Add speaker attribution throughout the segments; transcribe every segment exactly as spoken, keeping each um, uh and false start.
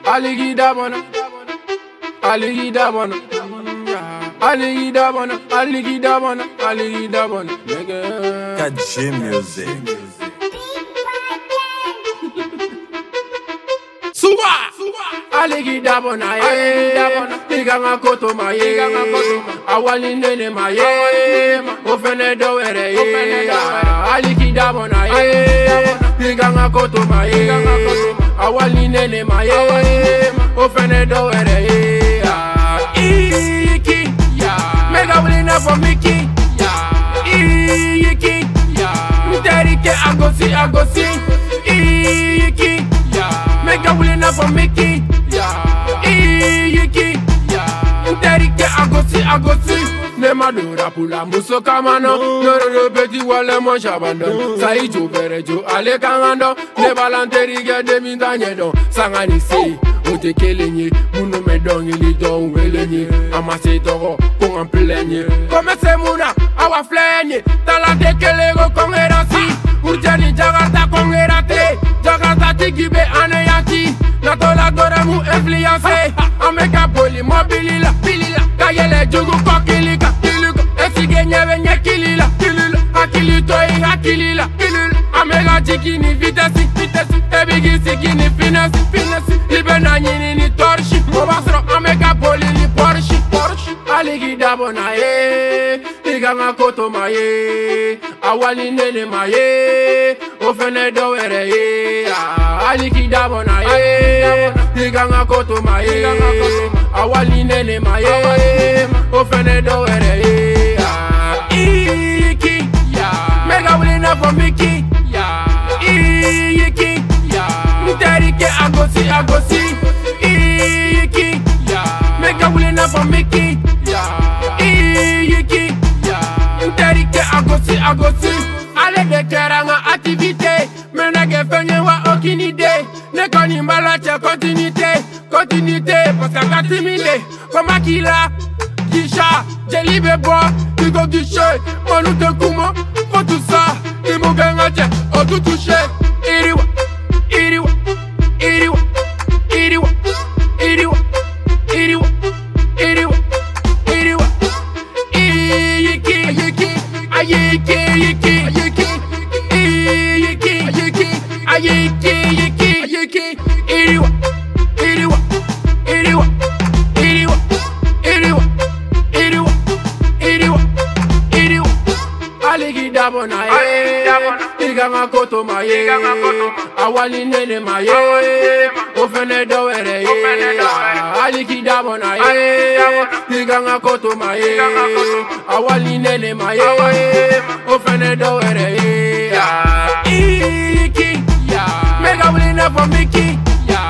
Speaker 1: Aligi da bona, aligi da bona, aligi da bona, aligi da bona, aligi da bona.
Speaker 2: K G Music.
Speaker 1: Suba, aligi da bona, liga ma koto ma ye, awali nene ma ye, ofene do were ye, aligi da bona ye, liga ma koto ma ye, awali nene ma ye, ofene do were ye, iki, mega wuli na for Mickey, iki, mterike agosi agosi, iki, mega wuli na for Mickey, iki, mterike agosi agosi. Ne madura pula muso kamano, noro petit wale mon chabando. Saijo verejo ale kangando, ne balanterige de mindanyedo. Sangani si, ote kelenye, muno medong ili don welenye. Amase toro, kong amplenye. Kome se muna, awa flenye, talate kelego kong erasi. Urjani jagarta kong erate, jagarta tigibe aneyaki. Natola dore mu influence, ameka poli mobilila, bilila. Kayele jugu kokilika, kilika. Esige nyewe nye kilila, kilila. Akili toi akilila, kilila. Amega jikini vitesi, vitesi. Ebigi sikini finesi, finesi. Libe na nyini ni torshi, mobasro amega poli ni Porsche, Porsche. Aligi dabona ye, liga nga koto ma ye, awali nene ma ye, ofene do were ye. Aligi dabona ye, liga nga koto ma ye, awali nene ma ye, ofene do were ye. Iki, mega wuli na for Mickey, iki, mterike agosi agosi, iki, mega wuli na for Mickey, iki, mterike agosi agosi. Ale de keranga activité, menage fenye wa aucune idée. Ne koni mbalache continuité, continuité, parce qu'à katimide, comme Akila, Kisha, Jelibe bois, Digo Guichet, Manu te Kuma, pour tout ça, Imo Gangache, oh tout touché, Iriwa, Iriwa, Iriwa, Iriwa, Iriwa, Iriwa, Iriwa, Iriwa, Iyiki, Iyiki, Ayiki, Iyiki, Ayiki, Iyiki, Ayiki, Ayiki, Iyiki, Ayiki, Iriwa, Iriwa, Iriwa, Iriwa, Iriwa, Iriwa, Iriwa, Iriwa. Aligi dabona ye, liga nga koto ma ye, awali nene ma ye, ofene do were ye. Aligi dabona ye, liga nga koto ma ye, awali nene ma ye, ofene do were ye. Iki, mega wuli na for Mickey,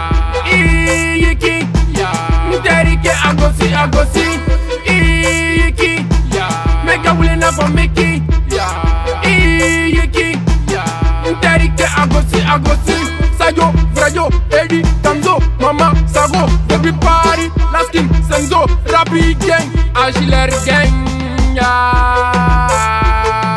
Speaker 1: iki, mterike agosi agosi, iki, mega wuli na for Mickey, iki, mterike agosi agosi. Sayo, Vrayo, Eddie, Tamzo, Mama, Sago, everybody, last king, Senzo, Rapi gang, Agiler gang, yeah.